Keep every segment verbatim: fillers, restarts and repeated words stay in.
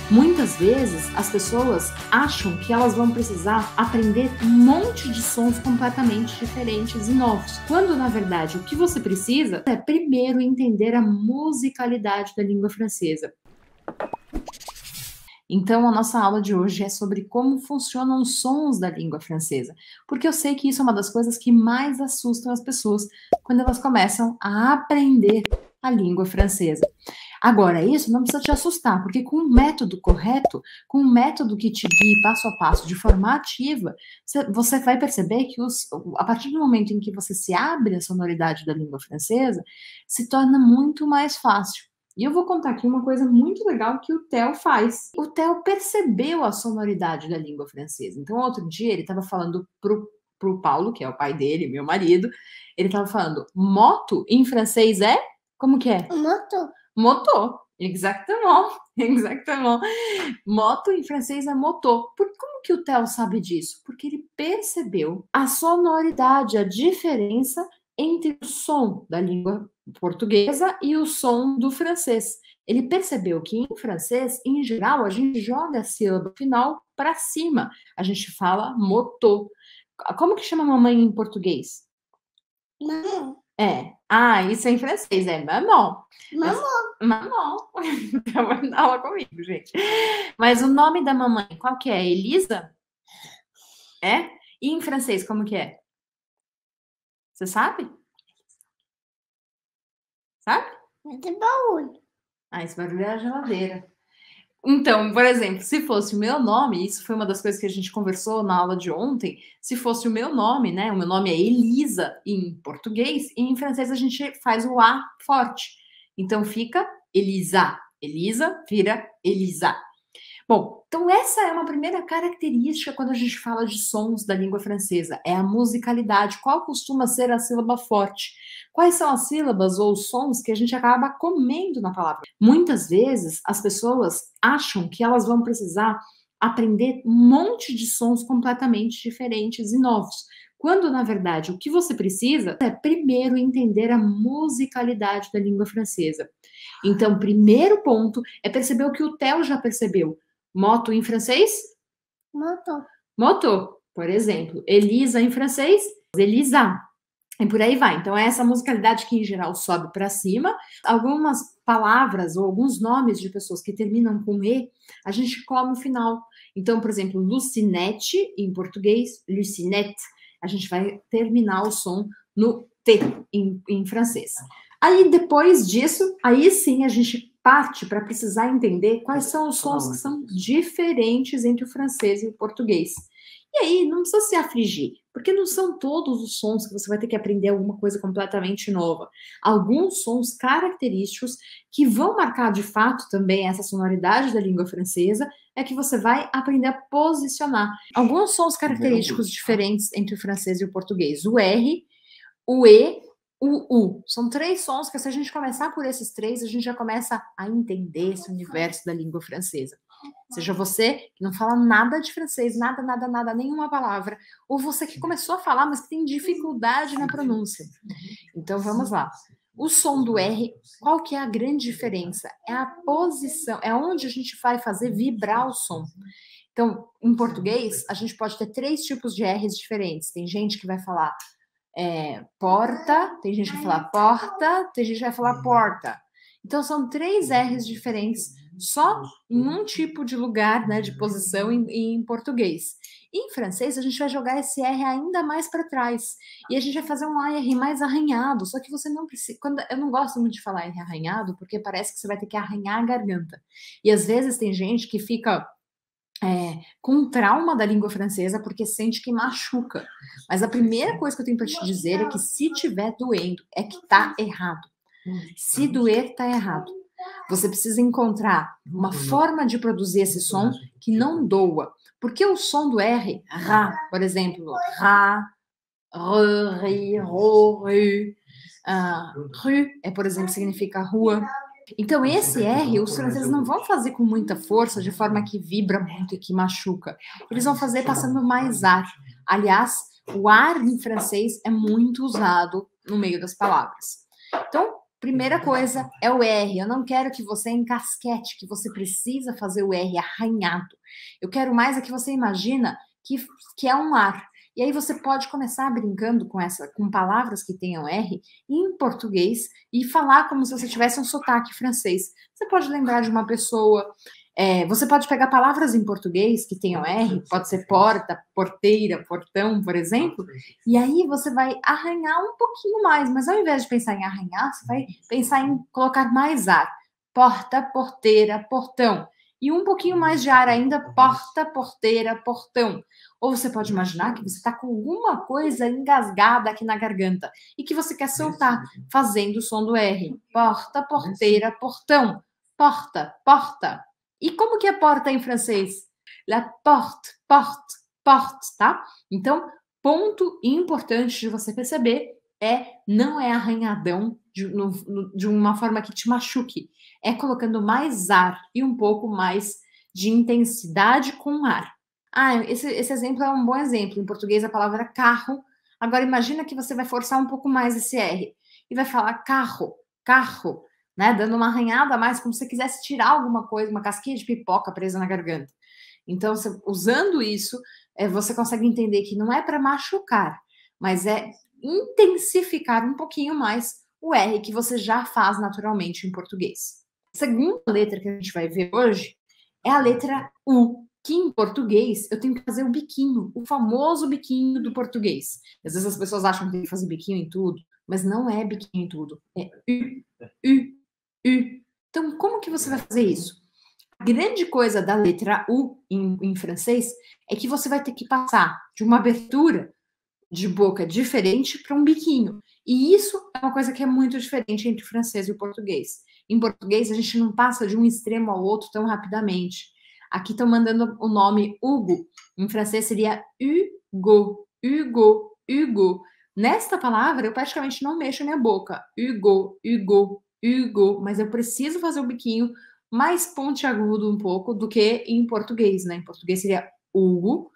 Muitas vezes as pessoas acham que elas vão precisar aprender um monte de sons completamente diferentes e novos, quando na verdade o que você precisa é primeiro entender a musicalidade da língua francesa. Então, a nossa aula de hoje é sobre como funcionam os sons da língua francesa, porque eu sei que isso é uma das coisas que mais assustam as pessoas quando elas começam a aprender a língua francesa. Agora, isso não precisa te assustar, porque com um método correto, com um método que te guie passo a passo, de forma ativa, você vai perceber que os, a partir do momento em que você se abre à sonoridade da língua francesa, se torna muito mais fácil. E eu vou contar aqui uma coisa muito legal que o Theo faz. O Theo percebeu a sonoridade da língua francesa. Então, outro dia, ele estava falando pro, pro Paulo, que é o pai dele, meu marido, ele estava falando, moto em francês é? Como que é? Moto. Moto. Exactement. Exactement. Moto em francês é moto. Por, como que o Theo sabe disso? Porque ele percebeu a sonoridade, a diferença entre o som da língua portuguesa e o som do francês. Ele percebeu que em francês, em geral, a gente joga a sílaba final para cima. A gente fala moto. Como que chama mamãe em português? Maman. É. Ah, isso é em francês, é maman. Maman. Maman. Então, vai aula comigo, gente. Mas o nome da mamãe, qual que é? Elisa? É? E em francês, como que é? Você sabe? Sabe? Esse baú. Ah, esse barulho é a geladeira. Então, por exemplo, se fosse o meu nome, isso foi uma das coisas que a gente conversou na aula de ontem, se fosse o meu nome, né? O meu nome é Elisa em português, e em francês a gente faz o A forte. Então fica Elisa. Elisa vira Elisa. Bom, então essa é uma primeira característica quando a gente fala de sons da língua francesa, é a musicalidade. Qual costuma ser a sílaba forte? Quais são as sílabas ou os sons que a gente acaba comendo na palavra? Muitas vezes as pessoas acham que elas vão precisar aprender um monte de sons completamente diferentes e novos, quando na verdade o que você precisa é primeiro entender a musicalidade da língua francesa. Então, primeiro ponto é perceber o que o Theo já percebeu. Moto em francês? Moto. Moto, por exemplo. Elisa em francês? Elisa. E por aí vai. Então, é essa musicalidade que, em geral, sobe para cima. Algumas palavras ou alguns nomes de pessoas que terminam com E, a gente come o final. Então, por exemplo, Lucinete, em português, Lucinette, a gente vai terminar o som no T, em, em francês. Aí, depois disso, aí sim a gente parte para precisar entender quais são os sons que são diferentes entre o francês e o português. E aí, não precisa se afligir, porque não são todos os sons que você vai ter que aprender alguma coisa completamente nova. Alguns sons característicos que vão marcar de fato também essa sonoridade da língua francesa é que você vai aprender a posicionar. Alguns sons característicos diferentes entre o francês e o português. O R, o E, o U. São três sons que, se a gente começar por esses três, a gente já começa a entender esse universo da língua francesa. Seja você que não fala nada de francês, nada, nada, nada, nenhuma palavra, ou você que começou a falar, mas que tem dificuldade na pronúncia. Então, vamos lá. O som do R, qual que é a grande diferença? É a posição, é onde a gente vai fazer vibrar o som. Então, em português, a gente pode ter três tipos de R's diferentes. Tem gente que vai falar É, porta, tem gente que vai falar porta, tem gente que vai falar porta. Então, são três R's diferentes, só em um tipo de lugar, né, de posição em, em português. E em francês, a gente vai jogar esse R ainda mais para trás. E a gente vai fazer um R mais arranhado, só que você não precisa... Quando, eu não gosto muito de falar R arranhado, porque parece que você vai ter que arranhar a garganta. E às vezes tem gente que fica... É, com trauma da língua francesa porque sente que machuca. Mas a primeira coisa que eu tenho para te dizer é que se tiver doendo, é que tá errado. Se doer, tá errado. Você precisa encontrar uma forma de produzir esse som que não doa. Porque o som do R, ra, por exemplo, ra, re, ri, ro, ru, uh, rue, é, por exemplo, significa rua. Então, esse R, os franceses não vão fazer com muita força, de forma que vibra muito e que machuca. Eles vão fazer passando mais ar. Aliás, o ar em francês é muito usado no meio das palavras. Então, primeira coisa é o R. Eu não quero que você encasquete, que você precisa fazer o R arranhado. Eu quero mais é que você imagina que, que é um ar. E aí você pode começar brincando com essa, com palavras que tenham R em português e falar como se você tivesse um sotaque francês. Você pode lembrar de uma pessoa, é, você pode pegar palavras em português que tenham R, pode ser porta, porteira, portão, por exemplo, e aí você vai arranhar um pouquinho mais, mas ao invés de pensar em arranhar, você vai pensar em colocar mais ar. Porta, porteira, portão. E um pouquinho mais de ar ainda, porta, porteira, portão. Ou você pode imaginar que você está com alguma coisa engasgada aqui na garganta e que você quer soltar, fazendo o som do R. Porta, porteira, portão. Porta, porta. E como que é porta em francês? La porte, porte, porte, tá? Então, ponto importante de você perceber é, não é arranhadão de, no, de uma forma que te machuque. É colocando mais ar e um pouco mais de intensidade com ar. Ah, esse, esse exemplo é um bom exemplo. Em português, a palavra carro. Agora, imagina que você vai forçar um pouco mais esse R e vai falar carro, carro, né? Dando uma arranhada a mais, como se você quisesse tirar alguma coisa, uma casquinha de pipoca presa na garganta. Então, você, usando isso, é, você consegue entender que não é para machucar, mas é intensificar um pouquinho mais o R que você já faz naturalmente em português. A segunda letra que a gente vai ver hoje é a letra U, que em português eu tenho que fazer o biquinho, o famoso biquinho do português. Às vezes as pessoas acham que tem que fazer biquinho em tudo, mas não é biquinho em tudo, é U, U, U. Então, como que você vai fazer isso? A grande coisa da letra U em, em francês é que você vai ter que passar de uma abertura de boca diferente para um biquinho. E isso é uma coisa que é muito diferente entre o francês e o português. Em português, a gente não passa de um extremo ao outro tão rapidamente. Aqui estão mandando o nome Hugo. Em francês seria Hugo, Hugo, Hugo. Nesta palavra, eu praticamente não mexo a minha boca. Hugo, Hugo, Hugo. Mas eu preciso fazer o biquinho mais pontiagudo um pouco do que em português, né? Em português seria Hugo,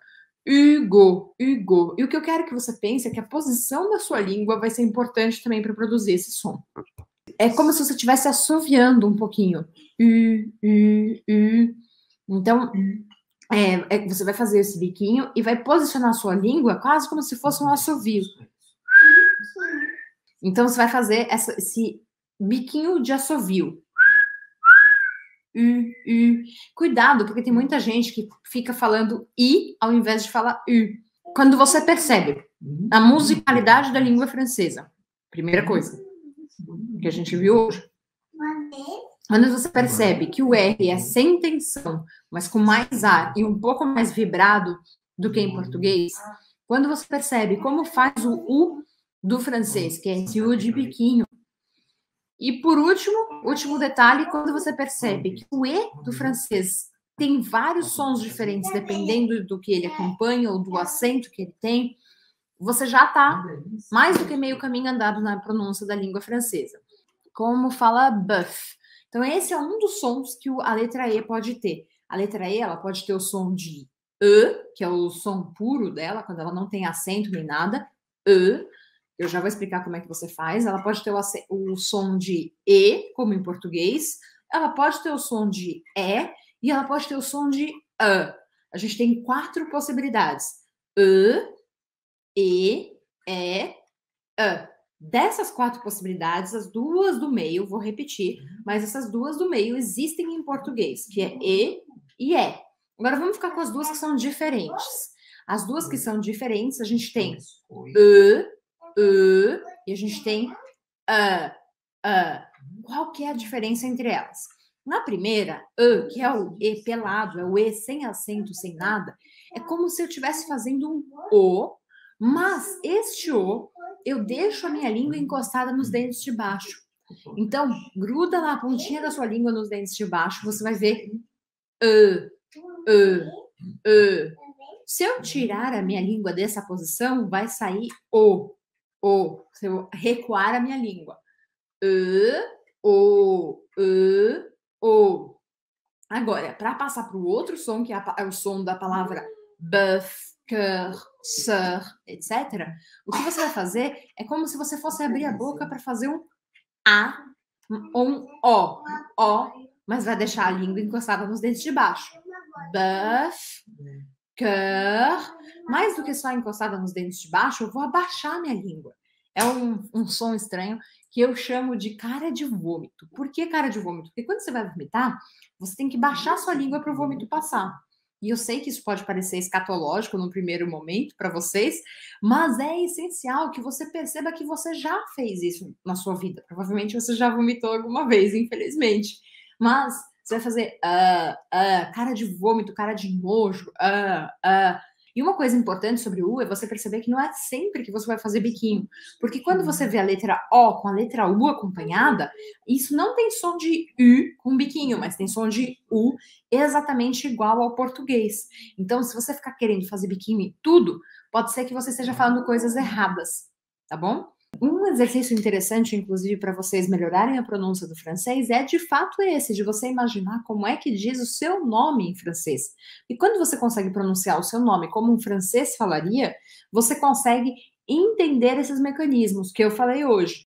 Hugo, Hugo. E o que eu quero que você pense é que a posição da sua língua vai ser importante também para produzir esse som. É como se você estivesse assoviando um pouquinho. U, U, U. Então, é, é, você vai fazer esse biquinho e vai posicionar a sua língua quase como se fosse um assovio. Então, você vai fazer essa, esse biquinho de assovio. U, U. Cuidado, porque tem muita gente que fica falando I ao invés de falar U. Quando você percebe a musicalidade da língua francesa, primeira coisa que a gente viu hoje, quando você percebe que o R é sem tensão, mas com mais ar e um pouco mais vibrado do que em português, quando você percebe como faz o U do francês, que é esse U de biquinho. E por último, último detalhe, quando você percebe que o E do francês tem vários sons diferentes, dependendo do que ele acompanha ou do acento que ele tem, você já está mais do que meio caminho andado na pronúncia da língua francesa. Como fala bœuf. Então, esse é um dos sons que a letra E pode ter. A letra E, ela pode ter o som de E, que é o som puro dela, quando ela não tem acento nem nada. E. Eu já vou explicar como é que você faz. Ela pode ter o, o som de E, como em português. Ela pode ter o som de E e ela pode ter o som de A. A gente tem quatro possibilidades. E, E, E, A. Dessas quatro possibilidades, as duas do meio, vou repetir, mas essas duas do meio existem em português, que é E e E. Agora vamos ficar com as duas que são diferentes. As duas que são diferentes, a gente tem E, E, e a gente tem A, A. Qual que é a diferença entre elas? Na primeira, E, que é o E pelado, é o E sem acento, sem nada, é como se eu estivesse fazendo um O, mas este O, eu deixo a minha língua encostada nos dentes de baixo. Então, gruda lá a pontinha da sua língua nos dentes de baixo, você vai ver E, E, E. Se eu tirar a minha língua dessa posição, vai sair O. O, se eu recuar a minha língua. E, O, E, O. Agora, para passar para o outro som, que é o som da palavra bœuf, cœur, sœur, etcétera, o que você vai fazer é como se você fosse abrir a boca para fazer um A um O, O, mas vai deixar a língua encostada nos dentes de baixo. Bœuf, cœur. Mais do que só encostada nos dentes de baixo, eu vou abaixar minha língua. É um, um som estranho que eu chamo de cara de vômito. Por que cara de vômito? Porque quando você vai vomitar, você tem que baixar sua língua para o vômito passar. E eu sei que isso pode parecer escatológico no primeiro momento para vocês, mas é essencial que você perceba que você já fez isso na sua vida. Provavelmente você já vomitou alguma vez, infelizmente. Mas você vai fazer uh, uh, cara de vômito, cara de nojo, uh, uh. E uma coisa importante sobre o U é você perceber que não é sempre que você vai fazer biquinho. Porque quando você vê a letra O com a letra U acompanhada, isso não tem som de U com biquinho, mas tem som de U exatamente igual ao português. Então, se você ficar querendo fazer biquinho em tudo, pode ser que você esteja falando coisas erradas, tá bom? Um exercício interessante, inclusive, para vocês melhorarem a pronúncia do francês é, de fato, esse, de você imaginar como é que diz o seu nome em francês. E quando você consegue pronunciar o seu nome como um francês falaria, você consegue entender esses mecanismos que eu falei hoje.